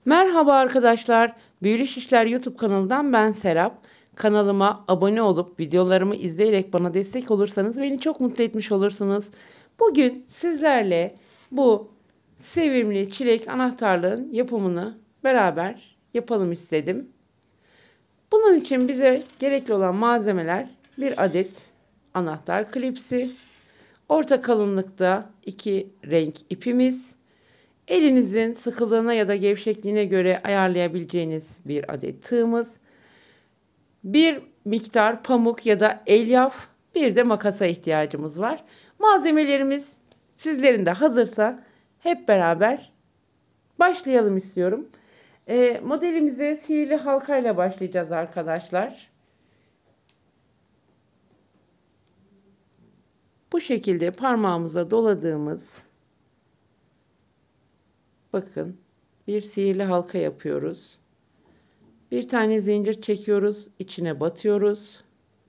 Merhaba arkadaşlar. Büyülü Şişler YouTube kanalından ben Serap. Kanalıma abone olup videolarımı izleyerek bana destek olursanız beni çok mutlu etmiş olursunuz. Bugün sizlerle bu sevimli çilek anahtarlığın yapımını beraber yapalım istedim. Bunun için bize gerekli olan malzemeler bir adet anahtar klipsi, orta kalınlıkta 2 renk ipimiz, elinizin sıkılığına ya da gevşekliğine göre ayarlayabileceğiniz bir adet tığımız, bir miktar pamuk ya da elyaf, bir de makasa ihtiyacımız var. Malzemelerimiz sizlerin de hazırsa hep beraber başlayalım istiyorum. Modelimize sihirli halkayla başlayacağız arkadaşlar. Bu şekilde parmağımıza doladığımız, bakın, bir sihirli halka yapıyoruz. Bir tane zincir çekiyoruz, içine batıyoruz.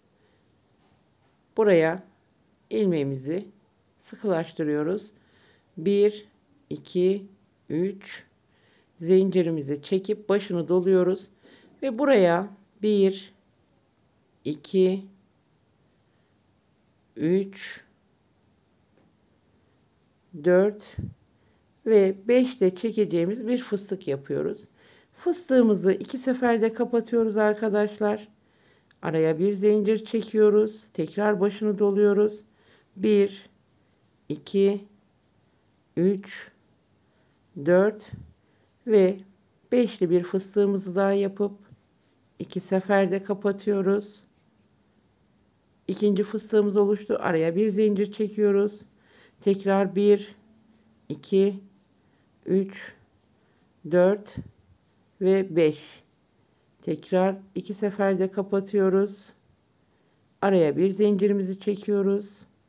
Buraya ilmeğimizi sıkılaştırıyoruz. 1 2 3 zincirimizi çekip başını doluyoruz ve buraya 1 2 3 4 ve 5 de çekeceğimiz bir fıstık yapıyoruz. Fıstığımızı 2 seferde kapatıyoruz arkadaşlar. Araya bir zincir çekiyoruz. Tekrar başını doluyoruz. 1 2 3 4 ve 5'li bir fıstığımızı daha yapıp 2 seferde kapatıyoruz. İkinci fıstığımız oluştu. Araya bir zincir çekiyoruz. Tekrar 1 2 3 4 ve 5. Tekrar 2 seferde kapatıyoruz. Araya bir zincirimizi çekiyoruz.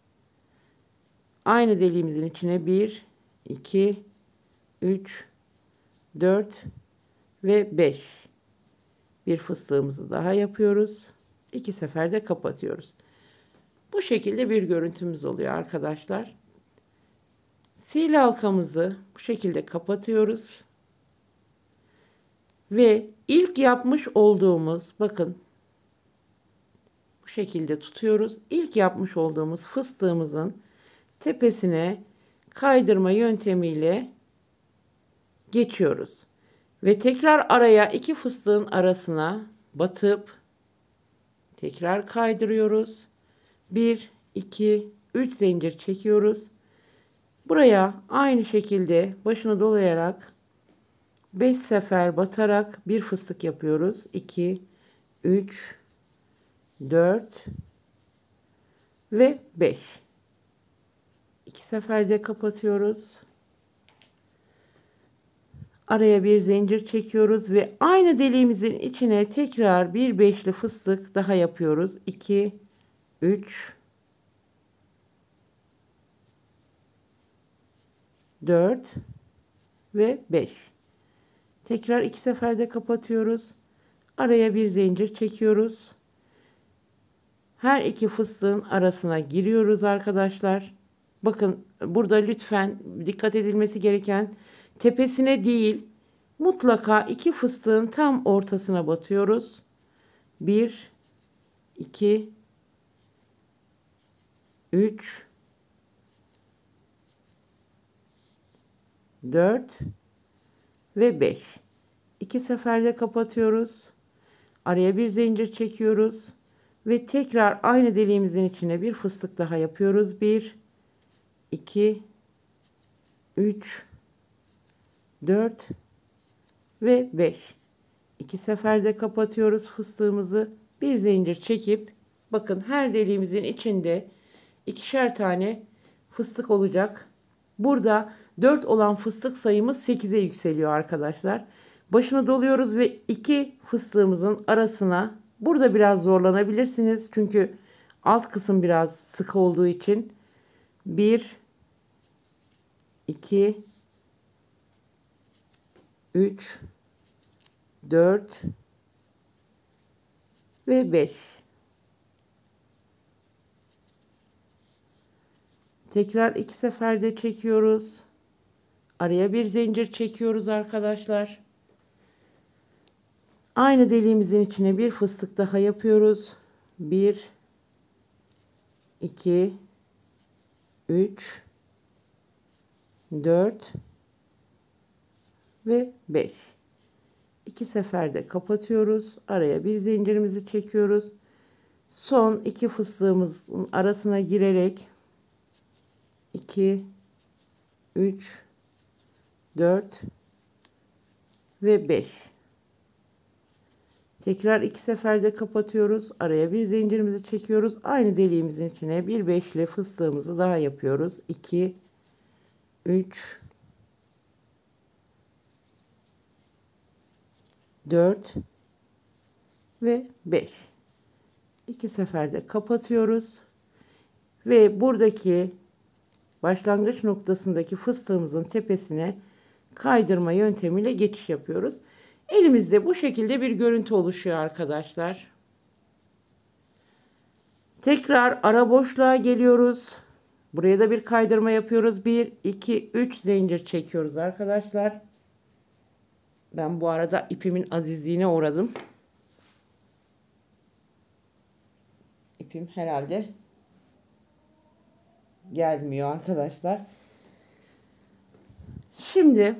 Aynı deliğimizin içine 1 2 3 4 ve 5. Bir fıstığımızı daha yapıyoruz. 2 seferde kapatıyoruz. Bu şekilde bir görüntümüz oluyor arkadaşlar. Sihirli halkamızı bu şekilde kapatıyoruz. Ve ilk yapmış olduğumuz, bakın, bu şekilde tutuyoruz. İlk yapmış olduğumuz fıstığımızın tepesine kaydırma yöntemiyle geçiyoruz. Ve tekrar araya iki fıstığın arasına batıp tekrar kaydırıyoruz. 1 2 3 zincir çekiyoruz. Buraya aynı şekilde başını dolayarak 5 sefer batarak bir fıstık yapıyoruz. 2 3 4 ve 5. 2 seferde kapatıyoruz. Araya bir zincir çekiyoruz ve aynı deliğimizin içine tekrar bir beşli fıstık daha yapıyoruz. 2 3 4 ve 5. Tekrar 2 seferde kapatıyoruz. Araya bir zincir çekiyoruz. Her iki fıstığın arasına giriyoruz arkadaşlar. Bakın, burada lütfen dikkat edilmesi gereken, tepesine değil, mutlaka iki fıstığın tam ortasına batıyoruz. 1 2 3 4 ve 5. 2 seferde kapatıyoruz. Araya bir zincir çekiyoruz ve tekrar aynı deliğimizin içine bir fıstık daha yapıyoruz. 1 2 3 4 ve 5. 2 seferde kapatıyoruz fıstığımızı. Bir zincir çekip, bakın, her deliğimizin içinde ikişer tane fıstık olacak. Burada 4 olan fıstık sayımız 8'e yükseliyor arkadaşlar. Başını doluyoruz ve iki fıstığımızın arasına, burada biraz zorlanabilirsiniz çünkü alt kısım biraz sıkı olduğu için, 1 2 3 4 ve 5. Tekrar 2 seferde çekiyoruz. Araya bir zincir çekiyoruz arkadaşlar. Aynı deliğimizin içine bir fıstık daha yapıyoruz. 1, 2, 3, 4 ve 5. 2 seferde kapatıyoruz. Araya bir zincirimizi çekiyoruz. Son iki fıstığımızın arasına girerek 2, 3, 4 ve 5. Tekrar iki seferde kapatıyoruz. Araya bir zincirimizi çekiyoruz. Aynı deliğimizin içine bir beşli fıstığımızı daha yapıyoruz. 2, 3, 4 ve 5. İki seferde kapatıyoruz. Ve buradaki başlangıç noktasındaki fıstığımızın tepesine kaydırma yöntemiyle geçiş yapıyoruz. Elimizde bu şekilde bir görüntü oluşuyor arkadaşlar. Tekrar ara boşluğa geliyoruz. Buraya da bir kaydırma yapıyoruz. 1, 2, 3 zincir çekiyoruz arkadaşlar. Ben bu arada ipimin azizliğine uğradım. İpim herhalde gelmiyor arkadaşlar. Şimdi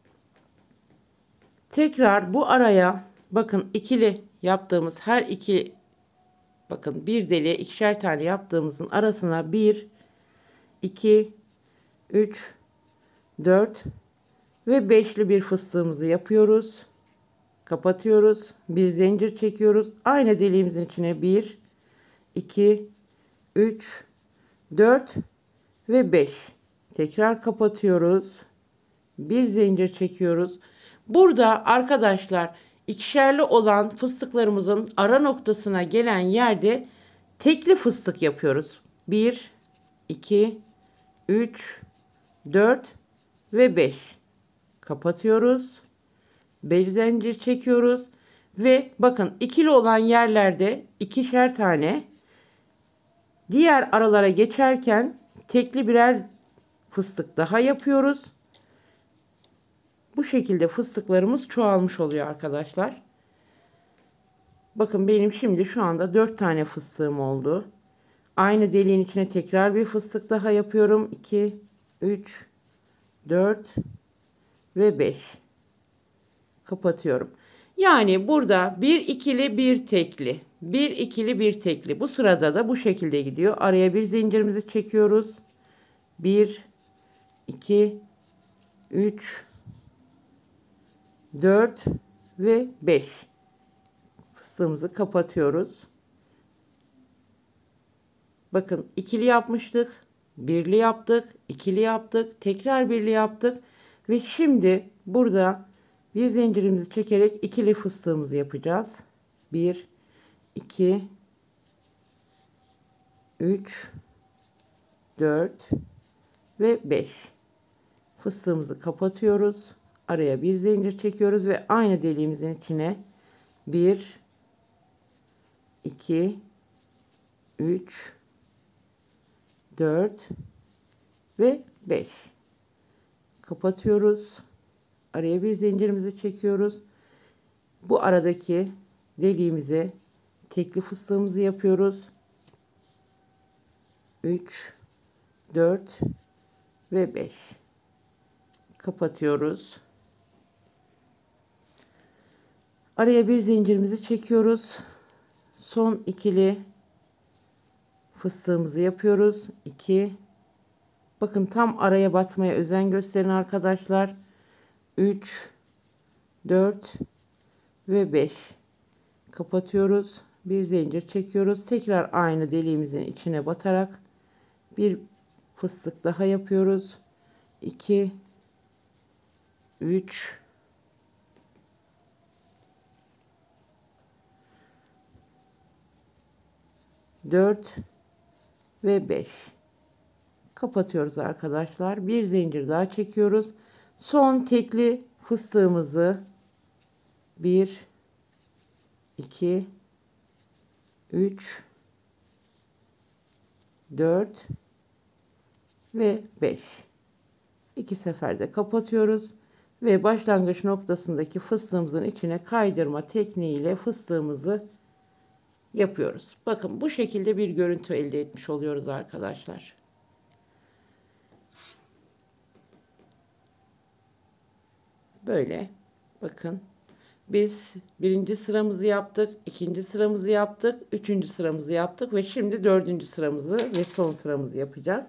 tekrar bu araya bakın ikili yaptığımız her iki bakın bir deliğe ikişer tane yaptığımızın arasına 1, 2, 3, 4 ve beşli bir fıstığımızı yapıyoruz. Kapatıyoruz. Bir zincir çekiyoruz. Aynı deliğimizin içine 1, 2, 3, 4 ve 5. Tekrar kapatıyoruz. Bir zincir çekiyoruz. Burada arkadaşlar ikişerli olan fıstıklarımızın ara noktasına gelen yerde tekli fıstık yapıyoruz. 1, 2, 3, 4 ve 5. Kapatıyoruz. 5 zincir çekiyoruz. Ve bakın ikili olan yerlerde ikişer tane, diğer aralara geçerken tekli birer fıstık daha yapıyoruz. Bu şekilde fıstıklarımız çoğalmış oluyor arkadaşlar. Bakın benim şimdi şu anda 4 tane fıstığım oldu. Aynı deliğin içine tekrar bir fıstık daha yapıyorum. 2, 3, 4 ve 5. Kapatıyorum. Yani burada bir ikili bir tekli. Bir ikili bir tekli. Bu sırada da bu şekilde gidiyor. Araya bir zincirimizi çekiyoruz. 1, 2, 3, 4 ve 5. Fıstığımızı kapatıyoruz. Bakın ikili yapmıştık. Birli yaptık. İkili yaptık. Tekrar birli yaptık. Ve şimdi burada bir zincirimizi çekerek ikili fıstığımızı yapacağız. 1, 2, 3, 4 ve 5. Fıstığımızı kapatıyoruz. Araya bir zincir çekiyoruz ve aynı deliğimizin içine 1, 2, 3, 4 ve 5. Kapatıyoruz. Araya bir zincirimizi çekiyoruz. Bu aradaki deliğimize tekli fıstığımızı yapıyoruz. 3, 4 ve 5. Kapatıyoruz. Araya bir zincirimizi çekiyoruz. Son ikili fıstığımızı yapıyoruz. 2. Bakın tam araya batmaya özen gösterin arkadaşlar. 3, 4 ve 5. Kapatıyoruz. Bir zincir çekiyoruz. Tekrar aynı deliğimizin içine batarak bir fıstık daha yapıyoruz. 2, 3, 4 ve 5. Kapatıyoruz arkadaşlar. Bir zincir daha çekiyoruz. Son tekli fıstığımızı 1, 2, 3, 4 ve 5. İki seferde kapatıyoruz Ve başlangıç noktasındaki fıstığımızın içine kaydırma tekniğiyle fıstığımızı yapıyoruz. Bakın bu şekilde bir görüntü elde etmiş oluyoruz arkadaşlar. Böyle bakın. Biz birinci sıramızı yaptık, ikinci sıramızı yaptık, üçüncü sıramızı yaptık ve şimdi dördüncü sıramızı ve son sıramızı yapacağız.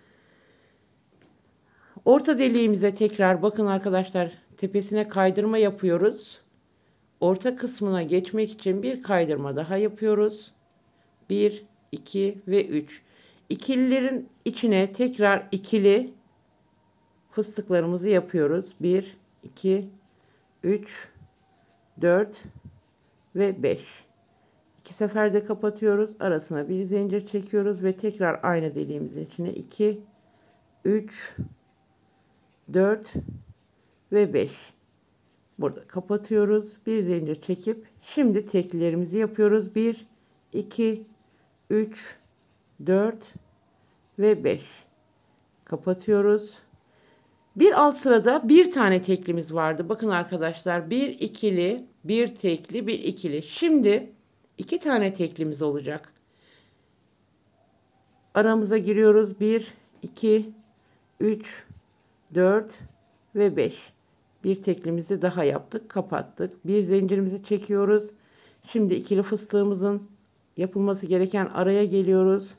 Orta deliğimize tekrar bakın arkadaşlar, tepesine kaydırma yapıyoruz. Orta kısmına geçmek için bir kaydırma daha yapıyoruz. 1, 2 ve 3. İkililerin içine tekrar ikili fıstıklarımızı yapıyoruz. 1, 2, 3, 4 ve 5. 2 seferde kapatıyoruz. Arasına bir zincir çekiyoruz ve tekrar aynı deliğimizin içine 2, 3, 4 ve 5. Burada kapatıyoruz. Bir zincir çekip şimdi teklilerimizi yapıyoruz. 1, 2, 3, 4 ve 5. Kapatıyoruz. Bir alt sırada bir tane teklimiz vardı. Bakın arkadaşlar, bir ikili, bir tekli, bir ikili. Şimdi iki tane teklimiz olacak. Aramıza giriyoruz. 1, 2, 3, 4 ve 5. Bir teklimizi daha yaptık. Kapattık. Bir zincirimizi çekiyoruz. Şimdi ikili fıstığımızın yapılması gereken araya geliyoruz.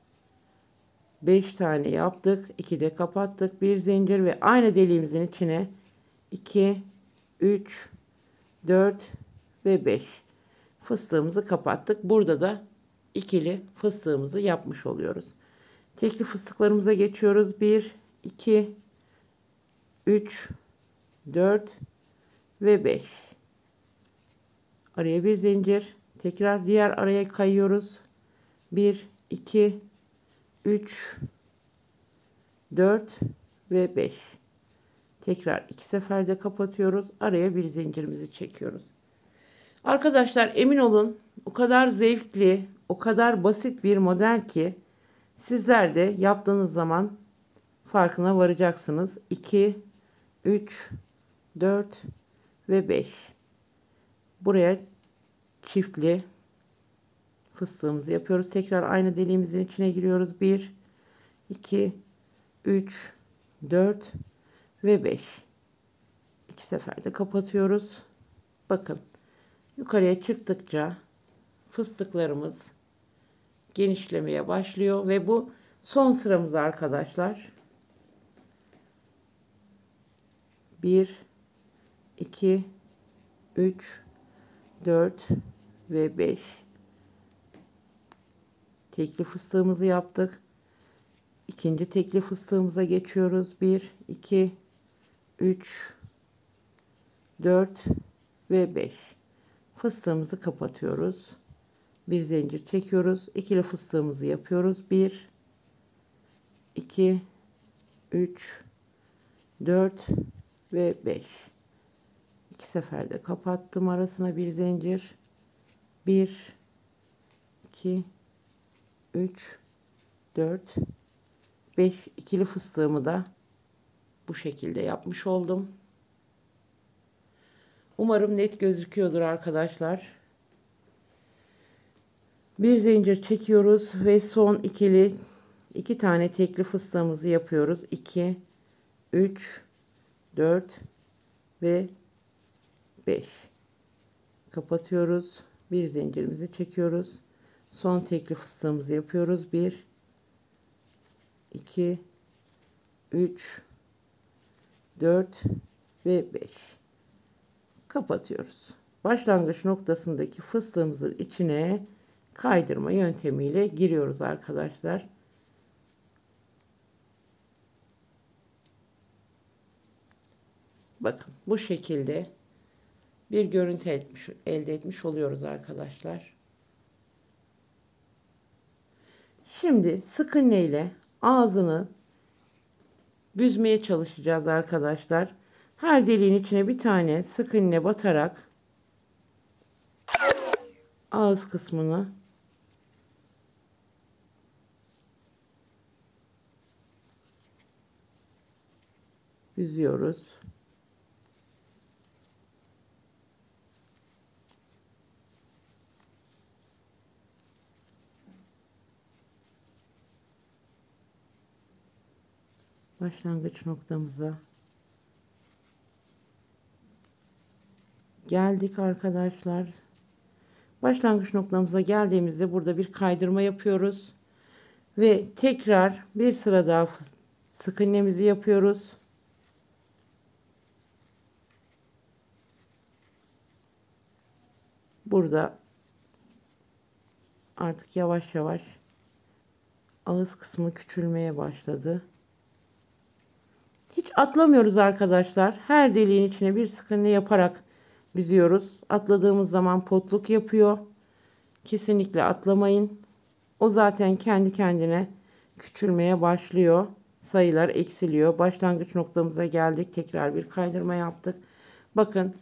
5 tane yaptık. 2 de kapattık. Bir zincir ve aynı deliğimizin içine 2, 3, 4 ve 5 fıstığımızı kapattık. Burada da ikili fıstığımızı yapmış oluyoruz. Tekli fıstıklarımıza geçiyoruz. 1, 2, 3, 4 ve 5. Araya bir zincir. Tekrar diğer araya kayıyoruz. 1, 2, 3, 4 ve 5. Tekrar iki seferde kapatıyoruz. Araya bir zincirimizi çekiyoruz. Arkadaşlar emin olun, o kadar zevkli, o kadar basit bir model ki sizler de yaptığınız zaman farkına varacaksınız. 2, 3, 4 ve 5. Buraya çiftli fıstığımızı yapıyoruz. Tekrar aynı deliğimizin içine giriyoruz. 1, 2, 3, 4 ve 5. İki seferde kapatıyoruz. Bakın, yukarıya çıktıkça fıstıklarımız genişlemeye başlıyor ve bu son sıramız arkadaşlar. 1, 2, 3, 4 ve 5. Tekli fıstığımızı yaptık. İkinci tekli fıstığımıza geçiyoruz. 1, 2, 3, 4 ve 5. Fıstığımızı kapatıyoruz. Bir zincir çekiyoruz. İkili fıstığımızı yapıyoruz. 1, 2, 3, 4 ve 5. İki seferde kapattım. Arasına bir zincir. 1, 2, 3, 4, 5 ikili fıstığımı da bu şekilde yapmış oldum. Umarım net gözüküyordur arkadaşlar. Bir zincir çekiyoruz ve son ikili iki tane tekli fıstığımızı yapıyoruz. 2, 3, 4 ve 5. Kapatıyoruz. Bir zincirimizi çekiyoruz. Son tekli fıstığımızı yapıyoruz. 1, 2, 3, 4 ve 5. Kapatıyoruz. Başlangıç noktasındaki fıstığımızın içine kaydırma yöntemiyle giriyoruz arkadaşlar. Bakın bu şekilde bir görüntü elde etmiş oluyoruz arkadaşlar. Şimdi sık iğne ile ağzını büzmeye çalışacağız arkadaşlar. Her deliğin içine bir tane sık iğne batarak ağız kısmını büzüyoruz. başlangıç noktamıza geldik arkadaşlar. Başlangıç noktamıza geldiğimizde burada bir kaydırma yapıyoruz ve tekrar bir sıra daha sık iğnemizi yapıyoruz. Burada artık yavaş yavaş ağız kısmı küçülmeye başladı. Hiç atlamıyoruz arkadaşlar. Her deliğin içine bir sık iğne yaparak büzüyoruz. Atladığımız zaman potluk yapıyor. Kesinlikle atlamayın. O zaten kendi kendine küçülmeye başlıyor. Sayılar eksiliyor. Başlangıç noktamıza geldik. Tekrar bir kaydırma yaptık. Bakın.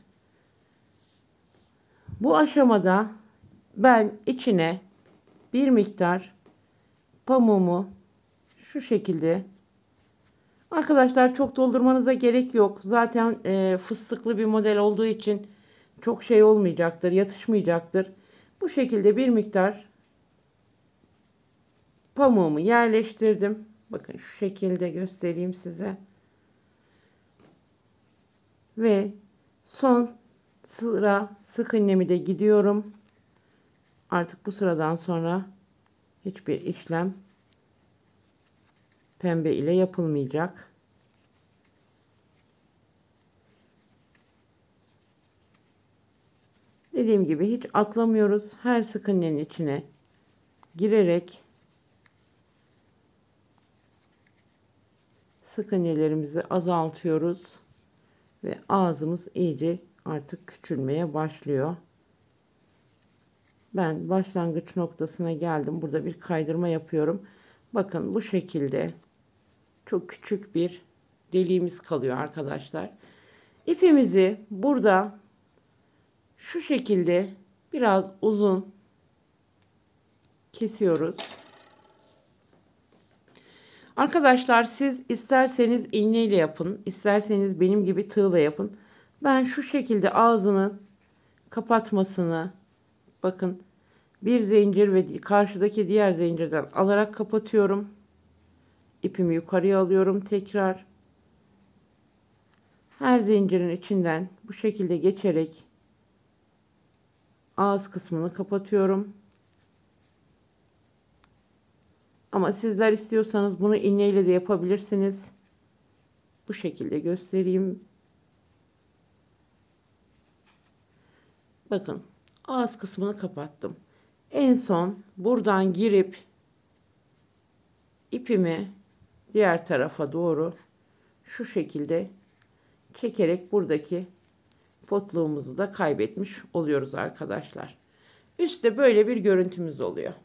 Bu aşamada ben içine bir miktar pamuğumu şu şekilde, arkadaşlar çok doldurmanıza gerek yok. Zaten fıstıklı bir model olduğu için çok şey olmayacaktır, yatışmayacaktır. Bu şekilde bir miktar pamuğumu yerleştirdim. Bakın şu şekilde göstereyim size. Ve son sıra sık iğnemi de gidiyorum. Artık bu sıradan sonra hiçbir işlem pembe ile yapılmayacak. Dediğim gibi hiç atlamıyoruz. Her sık iğnenin içine girerek sık iğnelerimizi azaltıyoruz ve ağzımız iyice artık küçülmeye başlıyor. Ben başlangıç noktasına geldim. Burada bir kaydırma yapıyorum. Bakın bu şekilde çok küçük bir deliğimiz kalıyor arkadaşlar. İpimizi burada şu şekilde biraz uzun kesiyoruz. Arkadaşlar siz isterseniz iğneyle yapın, isterseniz benim gibi tığla yapın. Ben şu şekilde ağzını kapatmasını, bakın, bir zincir ve karşıdaki diğer zincirden alarak kapatıyorum. İpimi yukarıya alıyorum tekrar. Her zincirin içinden bu şekilde geçerek ağız kısmını kapatıyorum. Ama sizler istiyorsanız bunu iğneyle de yapabilirsiniz. Bu şekilde göstereyim. Bakın ağız kısmını kapattım. En son buradan girip ipimi diğer tarafa doğru şu şekilde çekerek buradaki potluğumuzu da kaybetmiş oluyoruz arkadaşlar. Üstte böyle bir görüntümüz oluyor.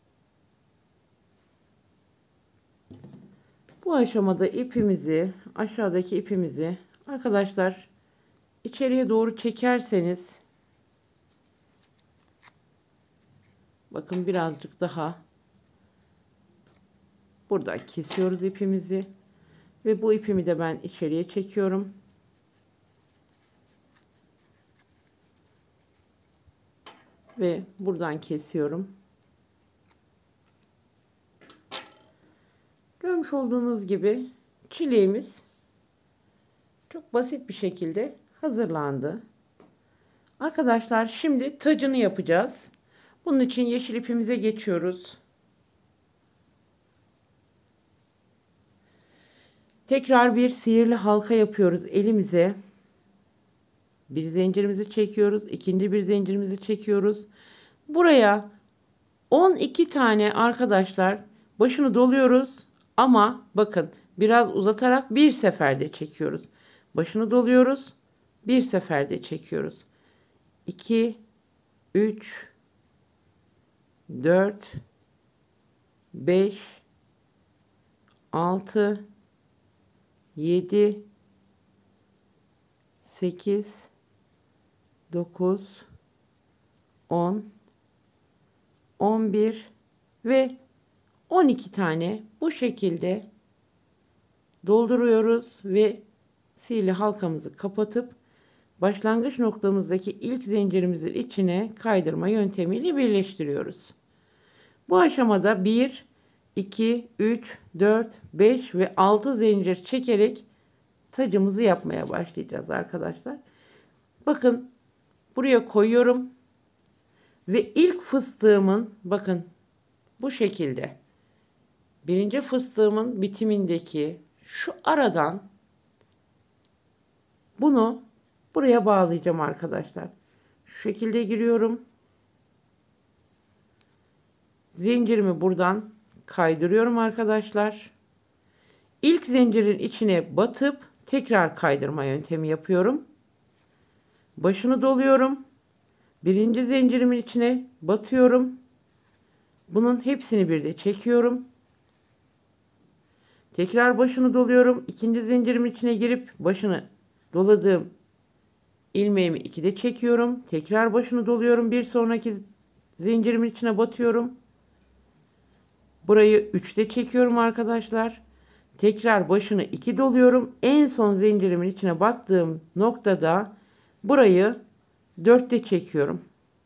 Bu aşamada ipimizi, aşağıdaki ipimizi arkadaşlar içeriye doğru çekerseniz, bakın birazcık daha buradan kesiyoruz ipimizi ve bu ipimi de ben içeriye çekiyorum. Ve buradan kesiyorum. Görmüş olduğunuz gibi çileğimiz çok basit bir şekilde hazırlandı. Arkadaşlar şimdi tacını yapacağız. Bunun için yeşil ipimize geçiyoruz. Tekrar bir sihirli halka yapıyoruz elimize. Bir zincirimizi çekiyoruz. İkinci bir zincirimizi çekiyoruz. Buraya 12 tane arkadaşlar başını doluyoruz. Ama bakın biraz uzatarak bir seferde çekiyoruz. Başını doluyoruz. Bir seferde çekiyoruz. 2, 3, 4, 5, 6, 7, 8, 9, 10, 11 ve 12 tane bu şekilde dolduruyoruz ve sihirli halkamızı kapatıp başlangıç noktamızdaki ilk zincirimizin içine kaydırma yöntemiyle birleştiriyoruz. Bu aşamada 1, 2, 3, 4, 5 ve 6 zincir çekerek tacımızı yapmaya başlayacağız arkadaşlar. Bakın buraya koyuyorum ve ilk fıstığımın bakın bu şekilde birinci fıstığımın bitimindeki şu aradan bunu buraya bağlayacağım arkadaşlar. Şu şekilde giriyorum. Zincirimi buradan kaydırıyorum arkadaşlar. İlk zincirin içine batıp tekrar kaydırma yöntemi yapıyorum. Başını doluyorum. Birinci zincirimin içine batıyorum. Bunun hepsini bir de çekiyorum. Tekrar başını doluyorum. İkinci zincirimin içine girip başını doladığım ilmeğimi 2'de çekiyorum. Tekrar başını doluyorum. Bir sonraki zincirimin içine batıyorum. Burayı 3'te çekiyorum arkadaşlar. Tekrar başını 2 doluyorum. En son zincirimin içine battığım noktada burayı 4'te çekiyorum.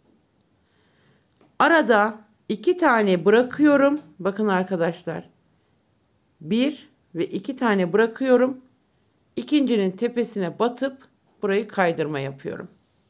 Arada 2 tane bırakıyorum. Bakın arkadaşlar. 1 ve 2 tane bırakıyorum. İkincinin tepesine batıp burayı kaydırma yapıyorum.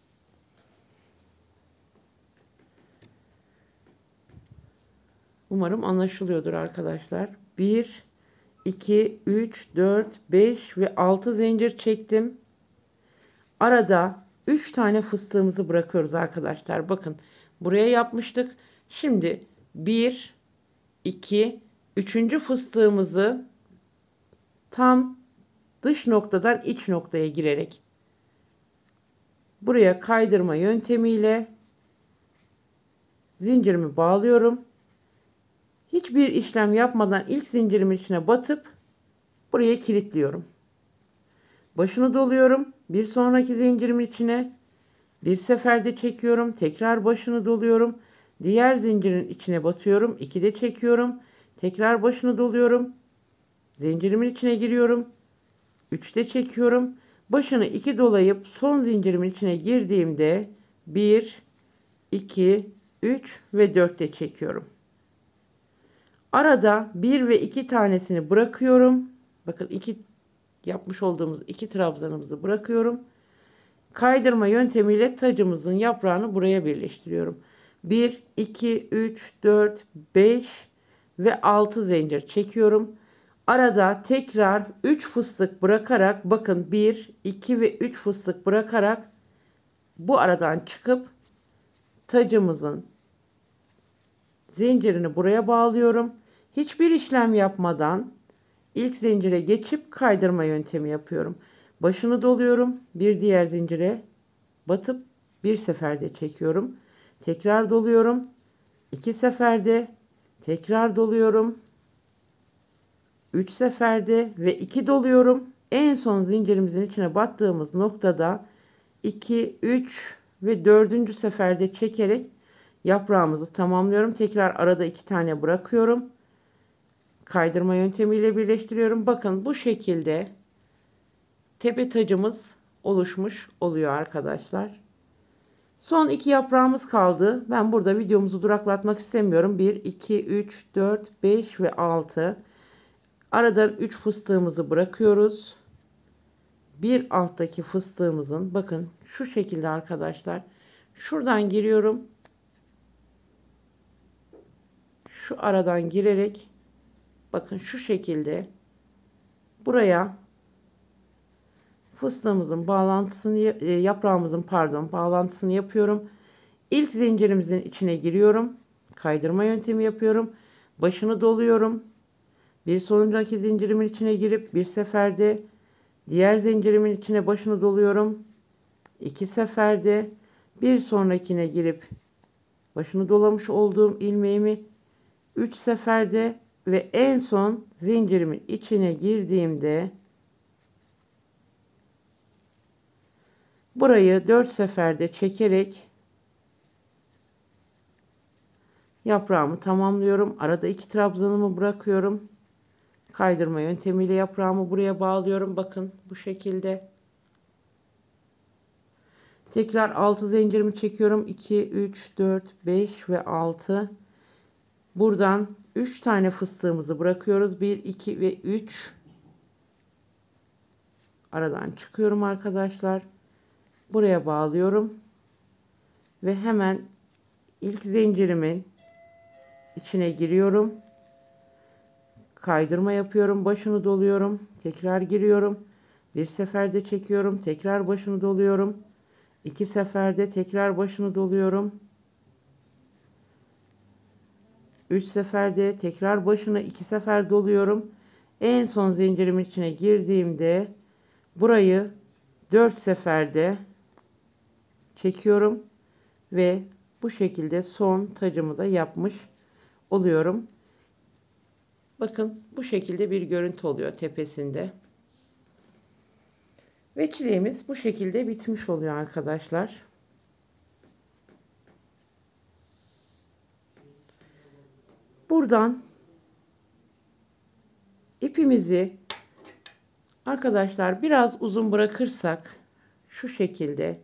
Umarım anlaşılıyordur arkadaşlar. 1, 2, 3, 4, 5 ve 6 zincir çektim. Arada 3 tane fıstığımızı bırakıyoruz arkadaşlar. Bakın buraya yapmıştık. Şimdi 1, 2, 3. fıstığımızı tam dış noktadan iç noktaya girerek buraya kaydırma yöntemiyle zincirimi bağlıyorum. Hiçbir işlem yapmadan ilk zincirimin içine batıp buraya kilitliyorum. Başını doluyorum. Bir sonraki zincirimin içine bir seferde çekiyorum. Tekrar başını doluyorum. Diğer zincirin içine batıyorum. 2'de çekiyorum. Tekrar başını doluyorum. Zincirimin içine giriyorum. 3'te çekiyorum. Başını 2 dolayıp son zincirimin içine girdiğimde 1, 2, 3 ve 4'te çekiyorum. Arada 1 ve 2 tanesini bırakıyorum. Bakın yapmış olduğumuz 2 trabzanımızı bırakıyorum. Kaydırma yöntemiyle tacımızın yaprağını buraya birleştiriyorum. 1, 2, 3, 4, 5 ve 6 zincir çekiyorum. Arada tekrar 3 fıstık bırakarak bakın 1, 2 ve 3 fıstık bırakarak bu aradan çıkıp tacımızın zincirini buraya bağlıyorum. Hiçbir işlem yapmadan ilk zincire geçip kaydırma yöntemi yapıyorum. Başını doluyorum. Bir diğer zincire batıp bir seferde çekiyorum. Tekrar doluyorum. 2 seferde tekrar doluyorum. 3 seferde ve 2 doluyorum. En son zincirimizin içine battığımız noktada 2, 3 ve 4. seferde çekerek yaprağımızı tamamlıyorum. Tekrar arada 2 tane bırakıyorum. Kaydırma yöntemiyle birleştiriyorum. Bakın bu şekilde tepe tacımız oluşmuş oluyor arkadaşlar. Son 2 yaprağımız kaldı. Ben burada videomuzu duraklatmak istemiyorum. 1, 2, 3, 4, 5 ve 6. Aradan 3 fıstığımızı bırakıyoruz. Bir alttaki fıstığımızın bakın şu şekilde arkadaşlar. Şuradan giriyorum. Şu aradan girerek bakın şu şekilde buraya fıstığımızın bağlantısını yaprağımızın bağlantısını yapıyorum. İlk zincirimizin içine giriyorum. Kaydırma yöntemi yapıyorum. Başını doluyorum. Bir sonraki zincirimin içine girip bir seferde diğer zincirimin içine başını doluyorum. 2 seferde bir sonrakine girip başını dolamış olduğum ilmeğimi 3 seferde ve en son zincirimin içine girdiğimde burayı 4 seferde çekerek yaprağımı tamamlıyorum. Arada 2 trabzanımı bırakıyorum. Kaydırma yöntemiyle yaprağımı buraya bağlıyorum. Bakın bu şekilde. Tekrar 6 zincirimi çekiyorum. 2, 3, 4, 5 ve 6. Buradan 3 tane fıstığımızı bırakıyoruz. 1, 2 ve 3. Aradan çıkıyorum arkadaşlar. Buraya bağlıyorum. Ve hemen ilk zincirimin içine giriyorum. Kaydırma yapıyorum. Başını doluyorum. Tekrar giriyorum. Bir seferde çekiyorum. Tekrar başını doluyorum. 2 seferde tekrar başını doluyorum. 3 seferde tekrar başını 2 sefer doluyorum. En son zincirimin içine girdiğimde burayı 4 seferde çekiyorum ve bu şekilde son tacımı da yapmış oluyorum. Bakın bu şekilde bir görüntü oluyor tepesinde. Ve çileğimiz bu şekilde bitmiş oluyor arkadaşlar. Buradan ipimizi arkadaşlar biraz uzun bırakırsak şu şekilde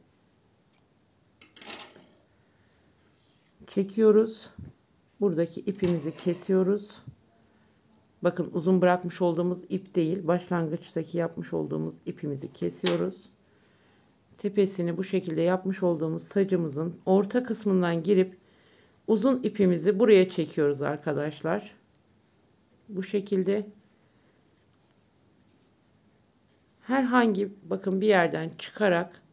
çekiyoruz. Buradaki ipimizi kesiyoruz. Bakın uzun bırakmış olduğumuz ip değil, başlangıçtaki yapmış olduğumuz ipimizi kesiyoruz. Tepesini bu şekilde yapmış olduğumuz tacımızın orta kısmından girip uzun ipimizi buraya çekiyoruz arkadaşlar. Bu şekilde herhangi bakın bir yerden çıkarak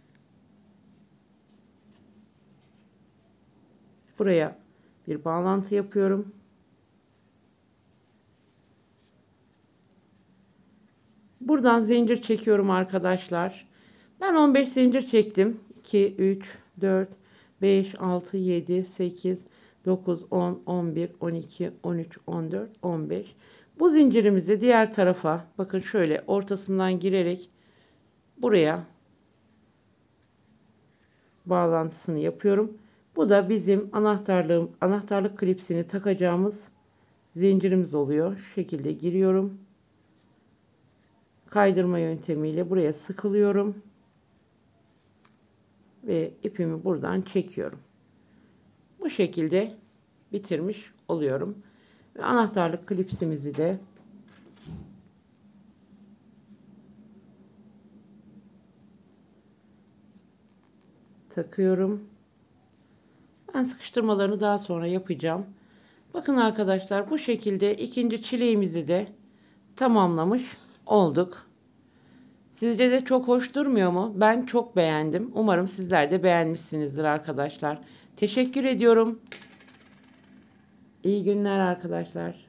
buraya bir bağlantı yapıyorum. Buradan zincir çekiyorum arkadaşlar. Ben 15 zincir çektim. 2, 3, 4, 5, 6, 7, 8, 9, 10, 11, 12, 13, 14, 15. Bu zincirimizi diğer tarafa bakın şöyle ortasından girerek buraya bağlantısını yapıyorum. Bu da bizim anahtarlık klipsini takacağımız zincirimiz oluyor. Şu şekilde giriyorum. Kaydırma yöntemiyle buraya sıkılıyorum. Ve ipimi buradan çekiyorum. Bu şekilde bitirmiş oluyorum. Ve anahtarlık klipsimizi de takıyorum. Ben sıkıştırmalarını daha sonra yapacağım. Bakın arkadaşlar bu şekilde ikinci çileğimizi de tamamlamış olduk. Sizce de çok hoş durmuyor mu? Ben çok beğendim. Umarım sizler de beğenmişsinizdir arkadaşlar. Teşekkür ediyorum. İyi günler arkadaşlar.